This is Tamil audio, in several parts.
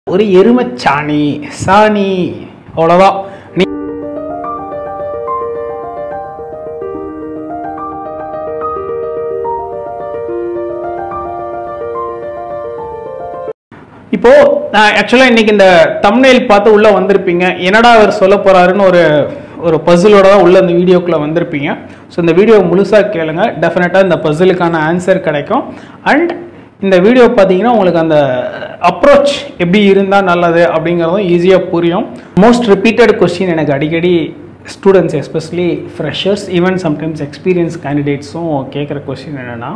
ஒரு எருமச்சாணி சாணி அவ்வளோதான். இப்போ ஆக்சுவலா இன்னைக்கு இந்த தம்ப்நெயில் பார்த்து உள்ள வந்திருப்பீங்க, என்னடா அவர் சொல்ல போறாருன்னு ஒரு பசிலோட தான் உள்ள இந்த வீடியோக்குள்ள வந்திருப்பீங்க. ஸோ இந்த வீடியோ முழுசா கேளுங்க, டெஃபினட்டா இந்த பசிலுக்கான ஆன்சர் கிடைக்கும். அண்ட் இந்த வீடியோ பார்த்தீங்கன்னா உங்களுக்கு அந்த அப்ரோச் எப்படி இருந்தால் நல்லது அப்படிங்கிறதும் ஈஸியாக புரியும். மோஸ்ட் ரிப்பீட்டட் கொஸ்டின் எனக்கு அடிக்கடி students especially freshers even sometimes experience கேண்டிடேட்ஸும் கேட்குற கொஸ்டின் என்னென்னா,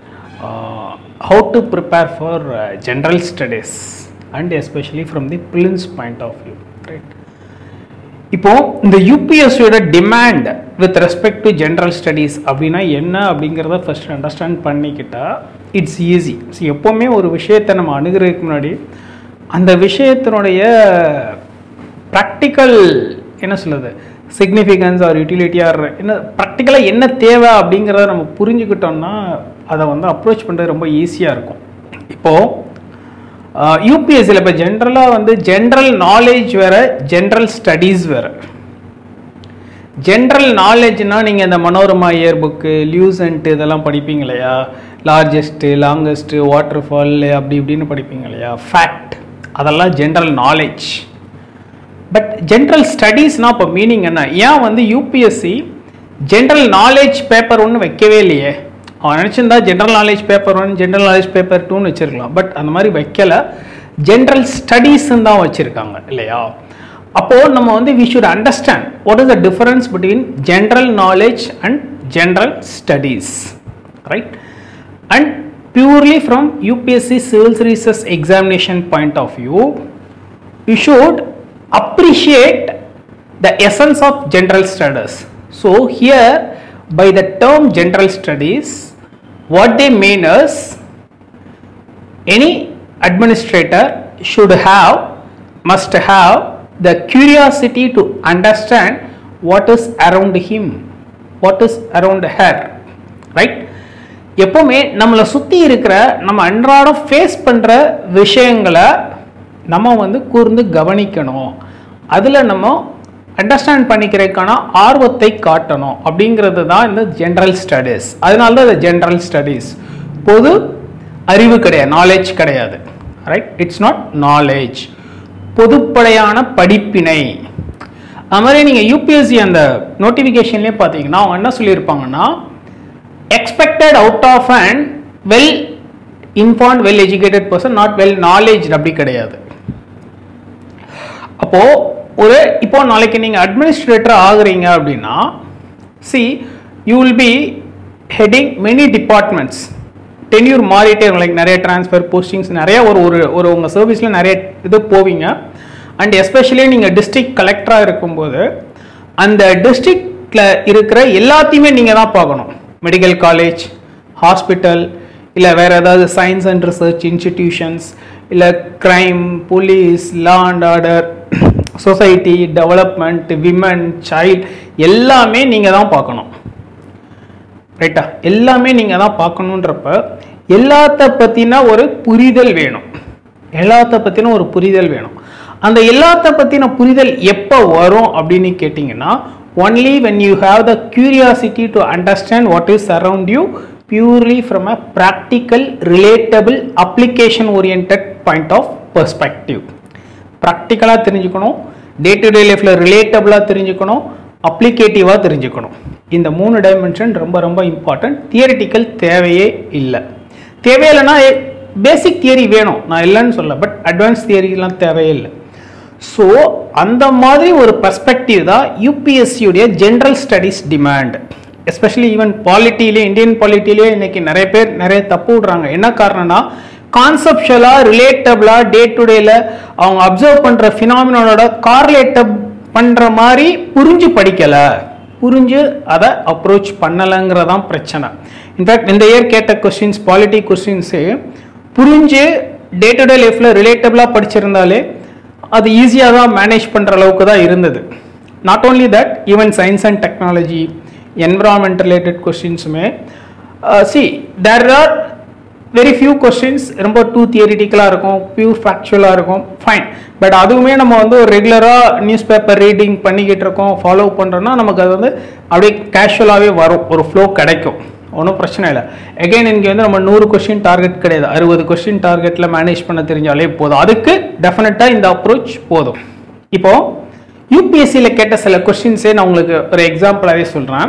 how to prepare for general studies and especially from the prelims point of view, right? இப்போ இந்த யூபிஎஸ்சியோட demand with respect to general studies அப்படின்னா என்ன அப்படிங்கிறத ஃபர்ஸ்ட் அண்டர்ஸ்டாண்ட் பண்ணிக்கிட்டா இட்ஸ் ஈஸி. ஸோ எப்போவுமே ஒரு விஷயத்தை நம்ம அணுகிறதுக்கு முன்னாடி அந்த விஷயத்தினுடைய ப்ராக்டிக்கல் என்ன சொல்லுது சிக்னிஃபிகன்ஸ் ஆர் யூட்டிலிட்டி ஆர் என்ன ப்ராக்டிக்கலாக என்ன தேவை அப்படிங்கிறத நம்ம புரிஞ்சுக்கிட்டோம்னா அதை வந்து அப்ரோச் பண்ணுறது ரொம்ப ஈஸியாக இருக்கும். இப்போது யூபிஎஸ்சியில் இப்போ ஜென்ரலாக வந்து ஜென்ரல் நாலேஜ் வேறு, ஜென்ரல் ஸ்டடீஸ் வேறு. ஜென்ரல் நாலேஜ்னால் நீங்கள் இந்த மனோரமா இயர் புக்கு, லியூசன்ட்டு இதெல்லாம் படிப்பீங்க இல்லையா, லார்ஜஸ்ட்டு லாங்கஸ்ட்டு வாட்டர் ஃபால் அப்படி இப்படின்னு படிப்பீங்க இல்லையா, ஃபேக்ட், அதெல்லாம் ஜென்ரல் நாலேஜ். பட் ஜென்ரல் ஸ்டடீஸ்னால் இப்போ மீனிங் என்ன? ஏன் வந்து யூபிஎஸ்சி ஜென்ரல் நாலேஜ் பேப்பர் ஒன்று வைக்கவே இல்லையே? அவன் நினச்சிருந்தா general knowledge paper 1 general knowledge paper 2ன்னு வச்சுருக்கலாம். பட் அந்த மாதிரி வைக்கலை, ஜென்ரல் ஸ்டடீஸ்ன்னு தான் வச்சுருக்காங்க இல்லையா? அப்போது நம்ம வந்து we should understand what is the difference between general knowledge and general studies, right? And purely from UPSC civil services examination point of view, you should appreciate the essence of general studies. So here by the term general studies, what they mean is any administrator must have the curiosity to understand what is around him, what is around her, right? எப்பவுமே நம்மளை சுற்றி இருக்கிற நம்ம அன்றாடம் ஃபேஸ் பண்ணுற விஷயங்களை நம்ம வந்து கூர்ந்து கவனிக்கணும், அதில் நம்ம அண்டர்ஸ்டாண்ட் பண்ணிக்கிறதுக்கான ஆர்வத்தை காட்டணும் அப்படிங்கிறது தான் இந்த ஜென்ரல் ஸ்டடீஸ். அதனால தான் இந்த ஜென்ரல் ஸ்டடீஸ். பொது அறிவு கிடையாது, நாலேஜ் கிடையாது, ரைட்? இட்ஸ் நாட் நாலேஜ், பொதுப்படையான படிப்பினை. அது மாதிரி நீங்கள் யூபிஎஸ்சி அந்த நோட்டிஃபிகேஷன்லேயே பார்த்தீங்கன்னா அவங்க என்ன சொல்லியிருப்பாங்கன்னா, expected out of and well informed well educated person, not well knowledge, அப்படி கிடையாது. அப்போ இப்போ நாளைக்கு நீங்க அட்மினிஸ்ட்ரேட்டர் ஆகுறீங்க அப்படின்னா, see you will be heading many departments, tenure மாறிட்டே இருக்கும், லைக் நிறைய டிரான்ஸ்ஃபர் போஸ்டிங்ஸ் நிறைய ஒரு உங்கள் சர்வீஸில் நிறைய இது போவீங்க. அண்ட் எஸ்பெஷலி நீங்கள் டிஸ்ட்ரிக்ட் கலெக்டராக இருக்கும்போது அந்த டிஸ்ட்ரிக்டில் இருக்கிற எல்லாத்தையுமே நீங்கள் தான் பார்க்கணும். மெடிக்கல் காலேஜ், ஹாஸ்பிட்டல், இல்லை வேறு ஏதாவது சயின்ஸ் அண்ட் ரிசர்ச் இன்ஸ்டிடியூஷன்ஸ், இல்லை crime, police, law and order, society, development, women, child, எல்லாமே நீங்கள் தான் பார்க்கணும், ரைட்டா? எல்லாமே நீங்கள் தான் பார்க்கணுன்றப்ப எல்லாத்த பற்றின ஒரு புரிதல் வேணும், எல்லாத்த பற்றின ஒரு புரிதல் வேணும். அந்த எல்லாத்த பற்றின புரிதல் எப்போ வரும் அப்படின்னு கேட்டிங்கன்னா, only when you have the curiosity to understand what is around you purely from a practical, relatable, application oriented point of perspective. ப்ராக்டிக்கலாக தெரிஞ்சுக்கணும், டே டு டே லைஃப்பில் ரிலேட்டபிளாக தெரிஞ்சுக்கணும், அப்ளிகேட்டிவாக தெரிஞ்சுக்கணும். இந்த 3 டைமென்ஷன் ரொம்ப ரொம்ப இம்பார்ட்டன்ட். தியரிட்டிக்கல் தேவையே இல்லை. தேவையில்லைன்னா பேசிக் தியரி வேணும், நான் இல்லைன்னு சொல்ல, பட் அட்வான்ஸ் தியரிலாம் தேவையே இல்லை. ஸோ அந்த மாதிரி ஒரு பர்ஸ்பெக்டிவ் தான் யூபிஎஸ்சியுடைய general studies demand. Especially even பாலிட்டிலே, இந்தியன் பாலிட்டிலே இன்னைக்கு நிறைய பேர் நிறைய தப்பு விடுறாங்க. என்ன காரணம்னா, கான்செப்சுவலாக ரிலேட்டபிளாக டே டு டேல அவங்க அப்சர்வ் பண்ணுற ஃபினாமினோட கார்லேட்டப் பண்ணுற மாதிரி புரிஞ்சு படிக்கலை, புரிஞ்சு அதை அப்ரோச் பண்ணலைங்கிறதான் பிரச்சனை. இன்ஃபேக்ட் இந்த இயர் கேட்ட கொஸ்டின்ஸ், பாலிட்டி கொஸ்டின்ஸு புரிஞ்சு டே டு டே லைஃப்பில் ரிலேட்டபிளாக படிச்சிருந்தாலே அது ஈஸியாக தான் மேனேஜ் பண்ணுற அளவுக்கு தான் இருந்தது. Not only that, even science and technology, environment related கொஸ்டின்ஸுமே see there are very few questions ரொம்ப டூ தியரிட்டிக்கலாக இருக்கும், பியூர் ஃபேக்சுவலாக இருக்கும், ஃபைன். பட் அதுவுமே நம்ம வந்து ஒரு ரெகுலராக நியூஸ் பேப்பர் ரீடிங் பண்ணிக்கிட்டு இருக்கோம், ஃபாலோ பண்ணுறோன்னா நமக்கு அது வந்து அப்படியே கேஷுவலாகவே வரும், ஒரு ஃப்ளோ கிடைக்கும், ஒன்றும் பிரச்சனை இல்லை. எகைன் இங்கே வந்து நம்ம 100 கொஸ்டின் டார்கெட் கிடையாது, 60 கொஸ்டின் டார்கெட்டில் மேனேஜ் பண்ண தெரிஞ்சாலே போதும். அதுக்கு டெஃபினட்டாக இந்த அப்ரோச் போதும். இப்போது யூபிஎஸ்சியில் கேட்ட சில கொஸ்டின்ஸே நான் உங்களுக்கு ஒரு எக்ஸாம்பிளாகவே சொல்கிறேன்.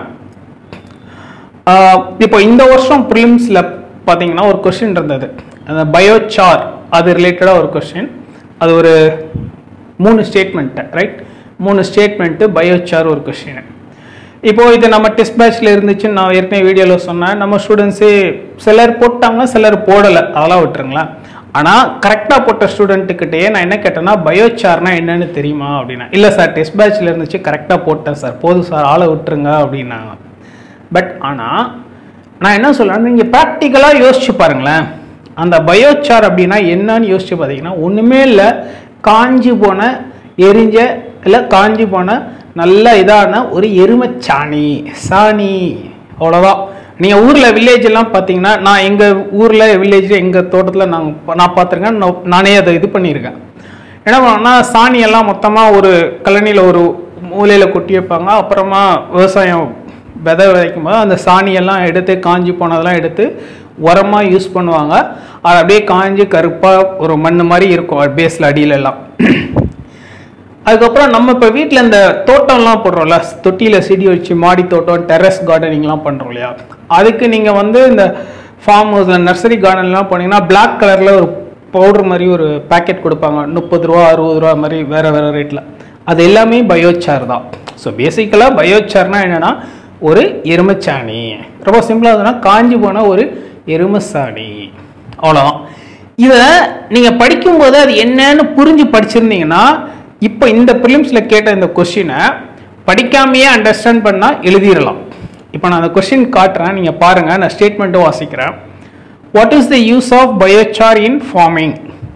இப்போ இந்த வருஷம் ப்ரிலிம்ஸில் பார்த்தீங்கன்னா ஒரு கொஸ்டின் இருந்தது, அந்த பயோசார் அது ரிலேட்டடாக ஒரு கொஸ்டின். அது ஒரு 3 ஸ்டேட்மெண்ட்டு, ரைட், 3 ஸ்டேட்மெண்ட்டு பயோசார் ஒரு கொஸ்டின். இப்போது இது நம்ம டெஸ்ட் பேட்சில் இருந்துச்சுன்னு நான் ஏற்கனவே வீடியோவில் சொன்னேன். நம்ம ஸ்டூடெண்ட்ஸே சிலர் போட்டாங்க, சிலர் போடலை, அதெல்லாம் விட்டுருங்களேன். ஆனால் கரெக்டாக போட்ட ஸ்டூடெண்ட்டுக்கிட்டே நான் என்ன கேட்டேன்னா, பயோசார்னா என்னன்னு தெரியுமா அப்படின்னா, இல்லை சார் டெஸ்ட் பேட்சில் இருந்துச்சு கரெக்டாக போட்டேன் சார், போதும் சார் ஆளை விட்டுருங்க அப்படின்னாங்க. பட் ஆனால் நான் என்ன சொல்கிறேன், நீங்கள் ப்ராக்டிக்கலாக யோசிச்சு பாருங்களேன். அந்த பயோசார் அப்படின்னா என்னன்னு யோசிச்சு பார்த்தீங்கன்னா, ஒன்றுமே இல்லை, காஞ்சி போன எரிஞ்ச இல்லை காஞ்சி போன நல்ல இதான ஒரு எருமைச்சாணி சாணி, அவ்வளோதான். நீங்கள் ஊரில் வில்லேஜ் எல்லாம் பார்த்தீங்கன்னா, நான் எங்கள் ஊரில் வில்லேஜில் எங்கள் தோட்டத்தில் நான் பார்த்துருக்கேன், நானே அதை இது பண்ணியிருக்கேன். என்ன பண்ணோம்னா, சாணியெல்லாம் மொத்தமாக ஒரு கழனியில் ஒரு மூலையில் கொட்டி வைப்பாங்க. அப்புறமா விவசாயம் விதை விதைக்கும் போது அந்த சாணியெல்லாம் எடுத்து காஞ்சி போனதெல்லாம் எடுத்து உரமாக யூஸ் பண்ணுவாங்க. அது அப்படியே காஞ்சி கருப்பாக ஒரு மண் மாதிரி இருக்கும் பேஸில் அடியிலெல்லாம். அதுக்கப்புறம் நம்ம இப்போ வீட்டில் இந்த தோட்டம்லாம் போடுறோம்ல, தொட்டியில் செடி வச்சு மாடி தோட்டம் டெரஸ் கார்டனிங்லாம் பண்ணுறோம் இல்லையா, அதுக்கு நீங்கள் வந்து இந்த ஃபார்ம் ஹவுஸில் நர்சரி கார்டன்லாம் போனீங்கன்னா பிளாக் கலரில் ஒரு பவுடர் மாதிரி ஒரு பேக்கெட் கொடுப்பாங்க, 30 ரூபா 60 ரூபா மாதிரி வேறு வேறு ரேட்டில். அது எல்லாமே பயோசார் தான். ஸோ பேசிக்கலாக பயோசார்னா என்னென்னா ஒரு எருமைச்சாணி, ரொம்ப சிம்பிளாக சொன்னால் காஞ்சி போன ஒரு எருமைச்சாணி, அவ்வளோதான். இதை நீங்கள் படிக்கும்போது அது என்னன்னு புரிஞ்சு படிச்சிருந்தீங்கன்னா, இப்போ இந்த ப்ரிலிம்ஸில் கேட்ட இந்த கொஸ்டினை படிக்காமையே அண்டர்ஸ்டாண்ட் பண்ணால் எழுதிடலாம். இப்போ நான் அந்த கொஸ்டின் காட்டுறேன், நீங்கள் பாருங்கள், நான் ஸ்டேட்மெண்ட்டும் வாசிக்கிறேன். What is the use of biochar in farming?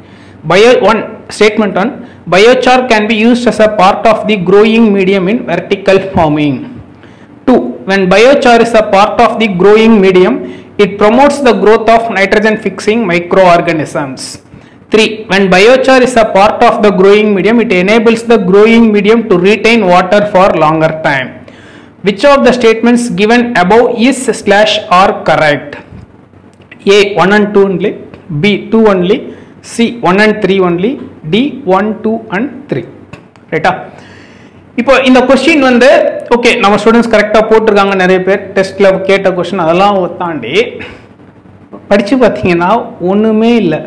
Statement 1, biochar can be used as a part of the growing medium in vertical farming. 2, when biochar is a part of the growing medium, it promotes the growth of nitrogen fixing microorganisms. 3, when biochar is a part of the growing medium, it enables the growing medium to retain water for longer time. Which of the statements given above is/are correct? A 1 and 2 only, B 2 only, C 1 and 3 only, D 1, 2 and 3. ரைட்டா? இப்போ இந்த கொஸ்டின் வந்து ஓகே, நம்ம ஸ்டூடெண்ட்ஸ் கரெக்டாக போட்டிருக்காங்க, நிறைய பேர் டெஸ்ட்டில் கேட்ட கொஸ்டின் அதெல்லாம் தாண்டி படித்து பார்த்தீங்கன்னா ஒன்றுமே இல்லை.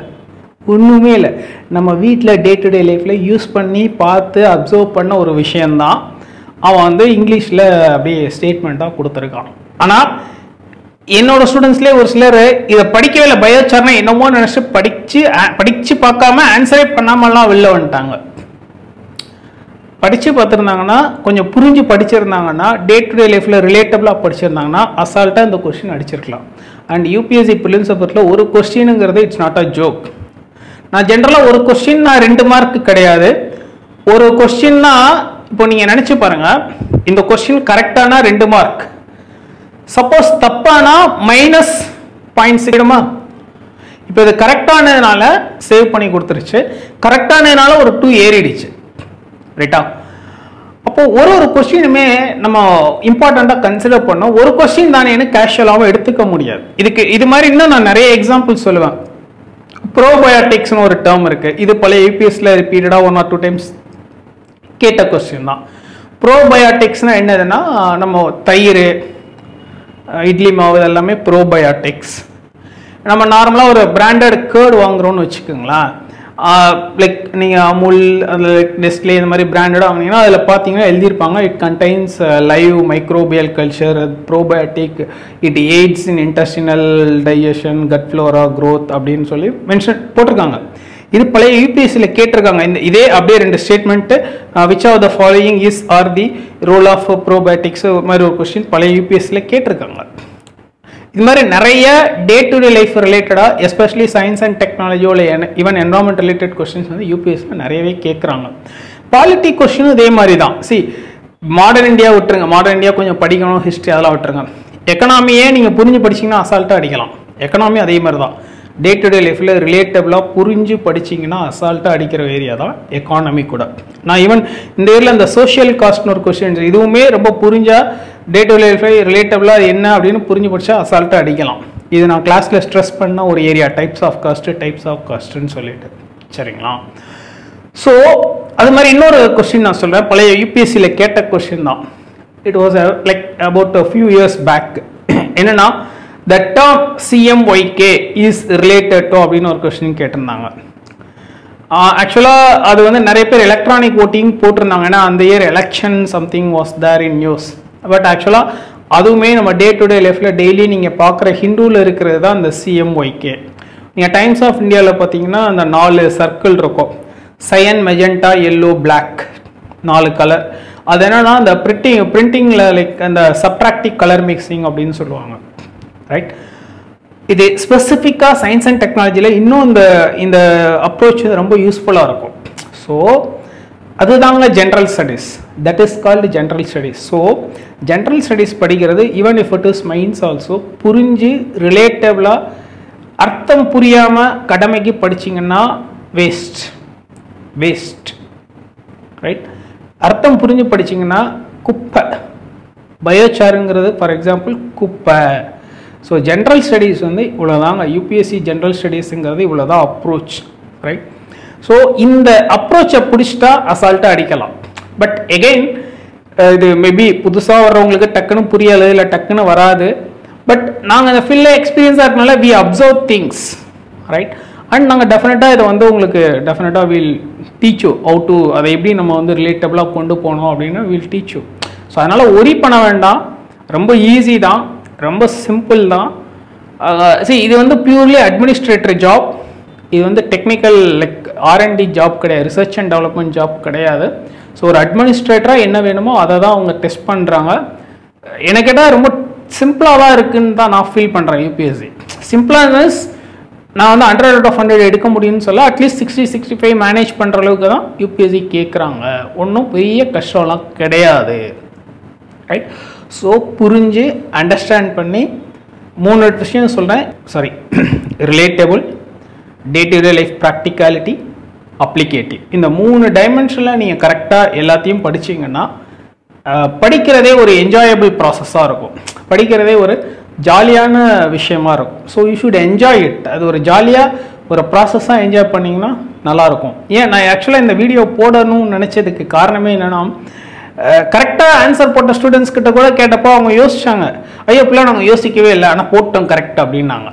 நம்ம வீட்டில் டே டு டே லைஃப்பில் யூஸ் பண்ணி பார்த்து அப்சர்வ் பண்ண ஒரு விஷயந்தான் அவன் வந்து இங்கிலீஷில் அப்படியே ஸ்டேட்மெண்ட்டாக கொடுத்துருக்கான். ஆனால் என்னோட ஸ்டூடெண்ட்ஸ்லேயே ஒரு சிலர் இதை படிக்கவே இல்லை, பயோசார்னா என்னமோ நினச்சி படித்து பார்க்காம ஆன்சரே பண்ணாமலாம் வெளில வந்துட்டாங்க. படித்து பார்த்துருந்தாங்கன்னா, கொஞ்சம் புரிஞ்சு படிச்சிருந்தாங்கன்னா, டே டு டே லைஃப்பில் ரிலேட்டபிளாக படிச்சிருந்தாங்கன்னா அசால்ட்டாக இந்த கொஸ்டின் அடிச்சிருக்கலாம். அண்ட் யூபிஎஸ்சி ப்ரிலிம்ஸை பொறுத்தவரை ஒரு கொஸ்டினுங்கிறது இட்ஸ் நாட் அ ஜோக். நான் ஜென்ரலாக ஒரு கொஸ்டின் நான் 2 மார்க்கு கிடையாது. ஒரு கொஸ்டின்னா இப்போ நீங்கள் நினச்சி பாருங்கள், இந்த கொஸ்டின் கரெக்டானா 2 மார்க், சப்போஸ் தப்பானா -0.6 இடுமா. இப்போ இது கரெக்டானதுனால சேவ் பண்ணி கொடுத்துருச்சு, கரெக்டானதுனால ஒரு 2 ஏறிடுச்சு. ரைட்டா? அப்போ ஒரு கொஸ்டினுமே நம்ம இம்பார்ட்டண்ட்டாக கன்சிடர் பண்ணோம். ஒரு கொஸ்டின் தானேன்னு கேஷுவலாகவும் எடுத்துக்க முடியாது. இது மாதிரி இன்னும் நான் நிறைய எக்ஸாம்பிள் சொல்லுவேன். ப்ரோபயோட்டிக்ஸ்னு ஒரு டேர்ம் இருக்குது. இது பழைய யூபிஎஸ்சியில் ரிப்பீட்டடாக 1 or 2 times கேட்ட கொஸ்டின் தான். ப்ரோபயோட்டிக்ஸ்னால் என்னதுன்னா, நம்ம தயிர், இட்லி மாவு எல்லாமே ப்ரோபயோட்டிக்ஸ். நம்ம நார்மலாக ஒரு பிராண்டட் கேர்டு வாங்குகிறோன்னு வச்சுக்கோங்களேன், லைக் நீங்கள் அமுல், அதில் நெஸ்ட்லே இந்த மாதிரி பிராண்டடாக வாங்கினீங்கன்னா அதில் பார்த்தீங்கன்னா எழுதியிருப்பாங்க, it contains live microbial culture, probiotic, it aids in intestinal digestion, gut flora growth அப்படின்னு சொல்லி மென்ஷன் போட்டிருக்காங்க. இது பழைய யூபிஎஸ்சியில் கேட்டிருக்காங்க. இதே அப்படியே 2 statement, which of the following is are the role of probiotics மாதிரி ஒரு கொஸ்டின் பழைய யூபிஎஸ்சியில் கேட்டிருக்காங்க. இது மாதிரி நிறைய டே டு டே லைஃப் ரிலேட்டடாக, எஸ்பெஷலி சயின்ஸ் அண்ட் டெக்னாலஜியோட ஈவன் என்வரான்மெண்ட் ரிலேட்டட் கொஸ்டின்ஸ் வந்து யூபிஎஸ்சியில் நிறையவே கேட்குறாங்க. பாலிட்டி கொஸ்டினும் இதே மாதிரி தான். மாடர்ன் இந்தியா விட்டுருங்க, மாடர்ன் இந்தியா கொஞ்சம் படிக்கணும், ஹிஸ்ட்ரி அதெல்லாம் விட்டுருங்க. எக்கனாமியே நீங்கள் புரிஞ்சு படிச்சிங்கன்னா அசால்ட்டாக அடிக்கலாம். எக்கனாமி அதே மாதிரி தான். டே டு டே லைஃப்பில் ரிலேட்டபிளாக புரிஞ்சு படிச்சிங்கன்னா அசால்ட்டாக அடிக்கிற ஏரியா தான் எக்கானமி கூட. நான் ஈவன் இந்த ஏரியாவில் இந்த சோஷியல் காஸ்ட்னு ஒரு கொஸ்டின்ஸ் இதுவுமே ரொம்ப புரிஞ்சால் டே டு டே லைஃப்பில் ரிலேட்டபிளாக என்ன அப்படின்னு புரிஞ்சு படித்தா அசால்ட்டாக அடிக்கலாம். இது நான் கிளாஸில் ஸ்ட்ரெஸ் பண்ண ஒரு ஏரியா, டைப்ஸ் ஆஃப் காஸ்ட்டுன்னு சொல்லிட்டு. சரிங்களா? ஸோ அது மாதிரி இன்னொரு கொஸ்டின் நான் சொல்கிறேன், பழைய யூபிஎஸ்சியில் கேட்ட கொஸ்டின் தான். It was like about a few years back. என்னன்னா the term CMYK is related to அப்படின்னு ஒரு கொஸ்டின் கேட்டிருந்தாங்க. ஆக்சுவலாக அது வந்து நிறைய பேர் எலக்ட்ரானிக் ஓட்டிங் போட்டிருந்தாங்க, ஏன்னா அந்த year election something was there in news. But ஆக்சுவலாக அதுவுமே நம்ம டே டு டே லைஃப்பில் டெய்லி நீங்கள் பார்க்குற ஹிந்துவில் இருக்கிறது தான் அந்த CMYK. நீங்கள் டைம்ஸ் ஆஃப் இந்தியாவில் பார்த்தீங்கன்னா அந்த 4 சர்க்கிள் இருக்கும், cyan, magenta, yellow, black, 4 colour. அது என்னன்னா அந்த பிரிண்டிங்கில் லைக் அந்த சப்ட்ராக்டிவ் கலர் மிக்சிங் அப்படின்னு சொல்லுவாங்க, ரைட்? இது ஸ்பெசிஃபிக்காக சயின்ஸ் அண்ட் டெக்னாலஜியில் இன்னும் இந்த அப்ரோச் ரொம்ப யூஸ்ஃபுல்லாக இருக்கும். ஸோ அதுதாங்க general studies, that is called general studies. So general studies படிக்கிறது even if it is minds also புரிஞ்சு ரிலேட்டபிளாக அர்த்தம் புரியாமல் கடமைக்கு படிச்சிங்கன்னா வேஸ்ட், ரைட்? அர்த்தம் புரிஞ்சு படிச்சிங்கன்னா குப்பை. பயோசாருங்கிறது ஃபார் எக்ஸாம்பிள் குப்பை. ஸோ ஜென்ரல் ஸ்டடீஸ் வந்து இவ்வளோதாங்க, யூபிஎஸ்சி ஜென்ரல் ஸ்டடீஸுங்கிறது இவ்வளோதான் அப்ரோச், ரைட்? ஸோ இந்த அப்ரோச்சை பிடிச்சிட்டா அசால்ட்டாக அடிக்கலாம். பட் எகெயின் இது மேபி புதுசாக வர்றவங்களுக்கு டக்குன்னு புரியாது, இல்லை டக்குன்னு வராது. பட் நாங்கள் அந்த ஃபீல்டில் எக்ஸ்பீரியன்ஸாக இருக்கனால we observe things, right? And நாங்கள் டெஃபினட்டாக இதை வந்து உங்களுக்கு டெஃபினட்டாக will teach you how to, அதை எப்படி நம்ம வந்து ரிலேட்டபிளாக கொண்டு போனோம் அப்படின்னு வில் டீச் யூ. ஸோ அதனால் ஒரி பண்ண வேண்டாம், ரொம்ப ஈஸி தான், ரொம்ப சிம்பிள் தான். சரி, இது வந்து பியூர்லி அட்மினிஸ்ட்ரேட்டர் ஜாப், இது வந்து டெக்னிக்கல் லைக் R&D ஜாப் கிடையாது, ரிசர்ச் அண்ட் டெவலப்மெண்ட் ஜாப் கிடையாது. ஸோ ஒரு அட்மினிஸ்ட்ரேட்டராக என்ன வேணுமோ அதை தான் அவங்க டெஸ்ட் பண்ணுறாங்க. எனக்கு கேட்டால் ரொம்ப சிம்பிளாக தான் இருக்குன்னு தான் நான் ஃபீல் பண்ணுறேன். யூபிஎஸ்சி சிம்பிளாக நான் வந்து 100 out of 100 எடுக்க முடியும்னு சொல்ல, அட்லீஸ்ட் 60-65 மேனேஜ் பண்ணுற அளவுக்கு தான் யூபிஎஸ்சி கேட்குறாங்க. ஒன்றும் பெரிய கஷ்டம்லாம் கிடையாது, ரைட்? ஸோ புரிஞ்சு அண்டர்ஸ்டாண்ட் பண்ணி 3 விஷயம் சொல்கிறேன். Sorry, relatable, day to day life practicality, applicative. இந்த 3 டைமென்ஷனில் நீங்கள் கரெக்டாக எல்லாத்தையும் படிச்சிங்கன்னா படிக்கிறதே ஒரு என்ஜாயபிள் ப்ராசஸாக இருக்கும், படிக்கிறதே ஒரு ஜாலியான விஷயமா இருக்கும். So you should enjoy it. அது ஒரு ஜாலியாக ஒரு ப்ராசஸாக என்ஜாய் பண்ணிங்கன்னா நல்லாயிருக்கும். ஏன் நான் ஆக்சுவலாக இந்த வீடியோ போடணும்னு நினச்சதுக்கு காரணமே என்னென்னா, கரெக்டாக ஆன்சர் போட்ட ஸ்டூடெண்ட்ஸ் கிட்ட கூட கேட்டப்போ அவங்க யோசிச்சாங்க, ஐயோ இப்பெல்லாம் நாங்கள் யோசிக்கவே இல்லை, ஆனால் போட்டோம் கரெக்டாக அப்படின்னாங்க.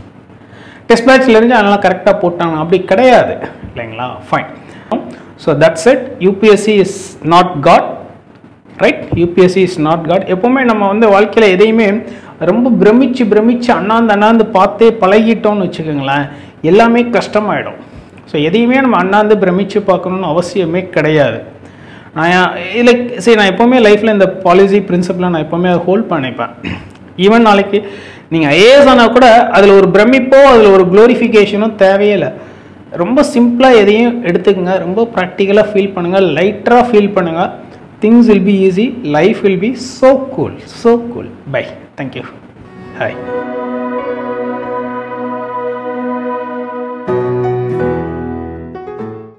டெஸ்ட் பேட்சில் இருந்து அதெல்லாம் கரெக்டாக போட்டாங்க, அப்படி கிடையாது இல்லைங்களா? Fine. So that's it. UPSC is not God, right? UPSC is not God. எப்போவுமே நம்ம வந்து வாழ்க்கையில் எதையுமே ரொம்ப பிரமிச்சு அண்ணாந்து பார்த்தே பழகிட்டோம்னு வச்சுக்கோங்களேன், எல்லாமே கஷ்டமாயிடும். ஸோ எதையுமே நம்ம அண்ணாந்து பிரமிச்சு பார்க்கணுன்னு அவசியமே கிடையாது. நான் இல்லை சரி, நான் எப்போவுமே லைஃப்பில் இந்த பாலிசி பிரின்சிபலை நான் எப்போவுமே அதை ஹோல்ட் பண்ணிப்பேன். ஈவன் நாளைக்கு நீங்கள் ஐஏஎஸ் ஆனால் கூட அதில் ஒரு பிரமிப்போ அதில் ஒரு க்ளோரிஃபிகேஷனோ தேவையில்லை. ரொம்ப சிம்பிளாக எதையும் எடுத்துக்கங்க, ரொம்ப ப்ராக்டிக்கலாக ஃபீல் பண்ணுங்கள், லைட்டராக ஃபீல் பண்ணுங்கள். Things will be easy, life will be so cool. Bye. Thank you. Hi.